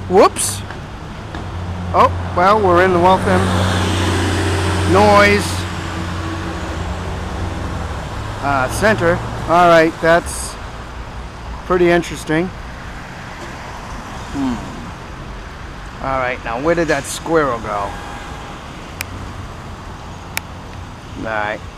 Whoops. Oh, well, we're in the Waltham noise center. All right, that's pretty interesting. All right, now where did that squirrel go? All right.